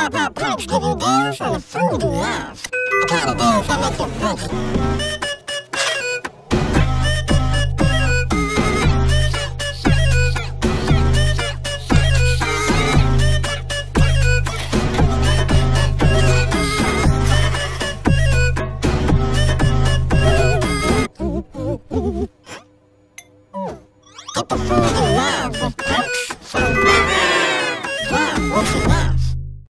Grubhub Ad packs give you deals on the food you love. The kind of deals that make your budget. Get the food